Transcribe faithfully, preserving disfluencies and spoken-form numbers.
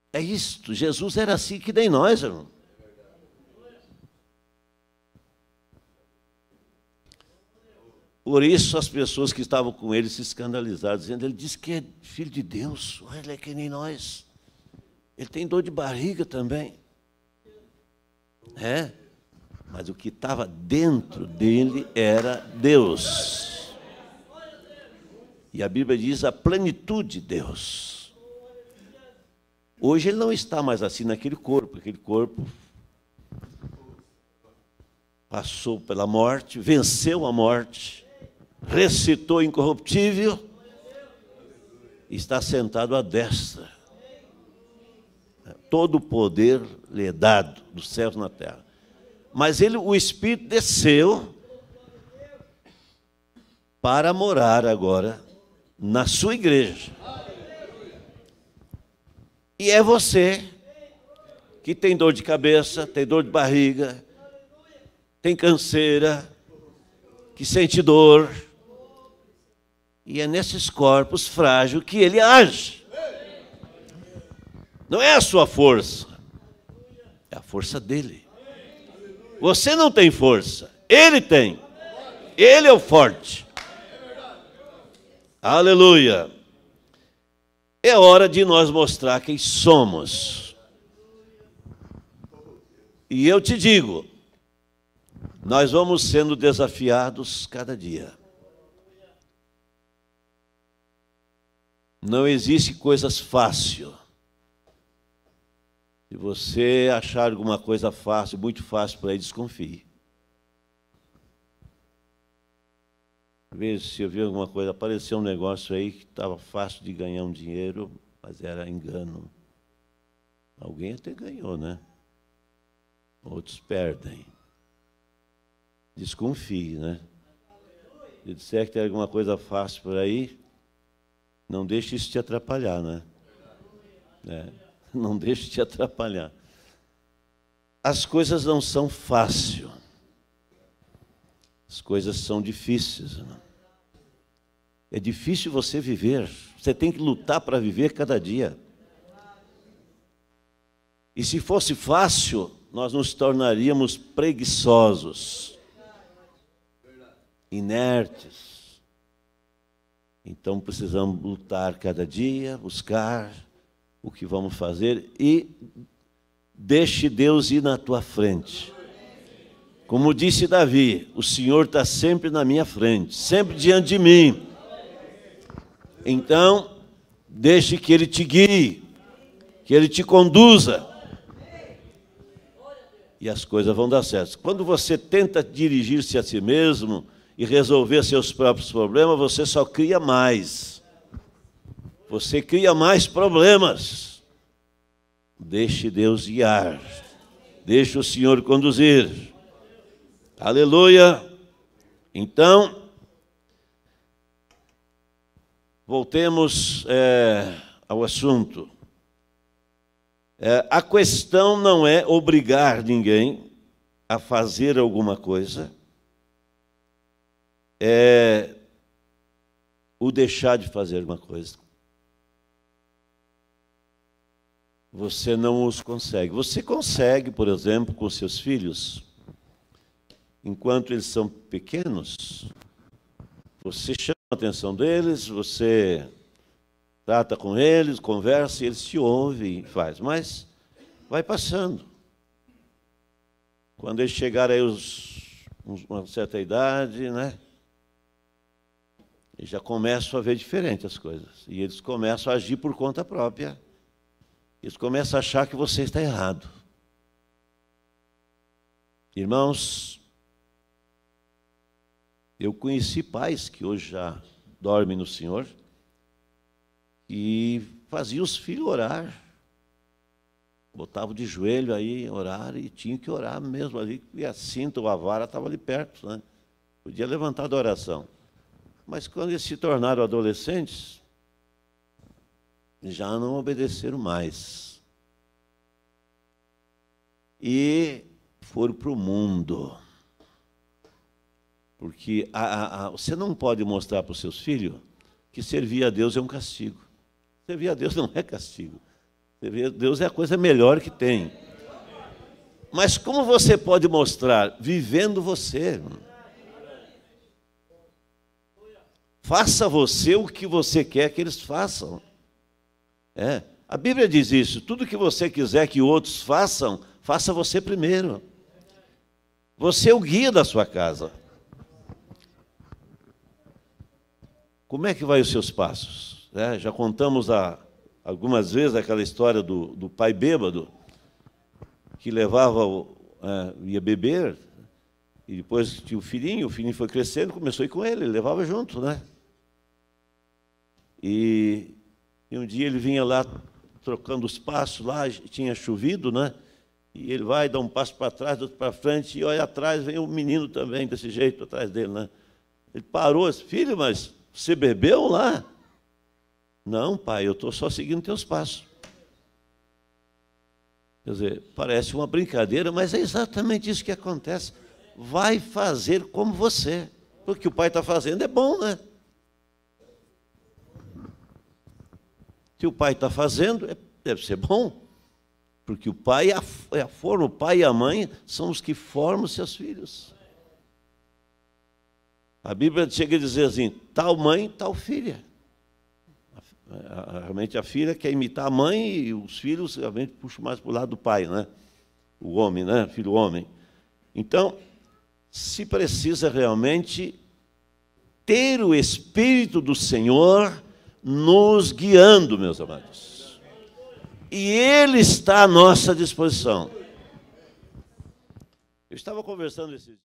É isto, Jesus era assim que nem nós, irmão. Por isso as pessoas que estavam com ele se escandalizaram, dizendo, ele disse que é filho de Deus, ele é que nem nós. Ele tem dor de barriga também. É, mas o que estava dentro dele era Deus. E a Bíblia diz a plenitude de Deus. Hoje ele não está mais assim naquele corpo, aquele corpo passou pela morte, venceu a morte, ressuscitou incorruptível, e está sentado à destra. Todo o poder lhe é dado dos céus na terra. Mas ele, o Espírito desceu para morar agora na sua igreja. E é você que tem dor de cabeça, tem dor de barriga, tem canseira, que sente dor. E é nesses corpos frágeis que ele age. Não é a sua força, é a força dele. Você não tem força, ele tem. Ele é o forte. Aleluia. É hora de nós mostrar quem somos. E eu te digo, nós vamos sendo desafiados cada dia. Não existe coisas fáceis. Se você achar alguma coisa fácil, muito fácil para ele, desconfie. Veja se eu vi alguma coisa, apareceu um negócio aí que estava fácil de ganhar um dinheiro, mas era engano. Alguém até ganhou, né? Outros perdem. Desconfie, né? Se disser que tem alguma coisa fácil por aí, não deixe isso te atrapalhar, né? É. Não deixe te atrapalhar. As coisas não são fáceis. As coisas são difíceis. Irmão. É difícil você viver. Você tem que lutar para viver cada dia. E se fosse fácil, nós nos tornaríamos preguiçosos, inertes. Então precisamos lutar cada dia, buscar o que vamos fazer e deixe Deus ir na tua frente. Como disse Davi, o Senhor está sempre na minha frente, sempre diante de mim. Então, deixe que Ele te guie, que Ele te conduza. E as coisas vão dar certo. Quando você tenta dirigir-se a si mesmo e resolver seus próprios problemas, você só cria mais. Você cria mais problemas. Deixe Deus guiar. Deixe o Senhor conduzir. Aleluia. Então, voltemos é, ao assunto. É, a questão não é obrigar ninguém a fazer alguma coisa. É o deixar de fazer alguma coisa. Você não os consegue. Você consegue, por exemplo, com seus filhos, enquanto eles são pequenos, você chama a atenção deles, você trata com eles, conversa, e eles te ouvem e faz. Mas vai passando. Quando eles chegarem aí os, uma certa idade, né? Eles já começam a ver diferente as coisas. E eles começam a agir por conta própria. Eles começam a achar que você está errado. Irmãos, eu conheci pais que hoje já dormem no Senhor e faziam os filhos orar. Botavam de joelho aí, orar, e tinham que orar mesmo ali, e a cinta ou a vara estava ali perto, né? Podia levantar da oração. Mas quando eles se tornaram adolescentes, já não obedeceram mais. E foram para o mundo. Porque a, a, a, você não pode mostrar para os seus filhos que servir a Deus é um castigo. Servir a Deus não é castigo. Deus é a coisa melhor que tem. Mas como você pode mostrar? Vivendo você. Faça você o que você quer que eles façam. É, a Bíblia diz isso. Tudo que você quiser que outros façam, faça você primeiro. Você é o guia da sua casa. Como é que vai os seus passos? É, já contamos há, algumas vezes aquela história do, do pai bêbado, que levava, é, ia beber, e depois tinha o filhinho, o filhinho foi crescendo, começou a ir com ele, ele levava junto, né? E, e um dia ele vinha lá, trocando os passos, lá tinha chovido, né? E ele vai, dá um passo para trás, outro para frente, e olha atrás, vem o menino também, desse jeito, atrás dele, né? Ele parou, disse, filho, mas você bebeu lá? Não, pai, eu estou só seguindo teus passos. Quer dizer, parece uma brincadeira, mas é exatamente isso que acontece. Vai fazer como você, porque o pai está fazendo é bom, né? Se o pai está fazendo, deve ser bom, porque o pai é a, é a forma, o pai e a mãe são os que formam os seus filhos. A Bíblia chega a dizer assim, tal mãe, tal filha. Realmente a filha quer imitar a mãe e os filhos realmente puxam mais para o lado do pai, né? O homem, né? Filho homem. Então, se precisa realmente ter o Espírito do Senhor nos guiando, meus amados. E Ele está à nossa disposição. Eu estava conversando esses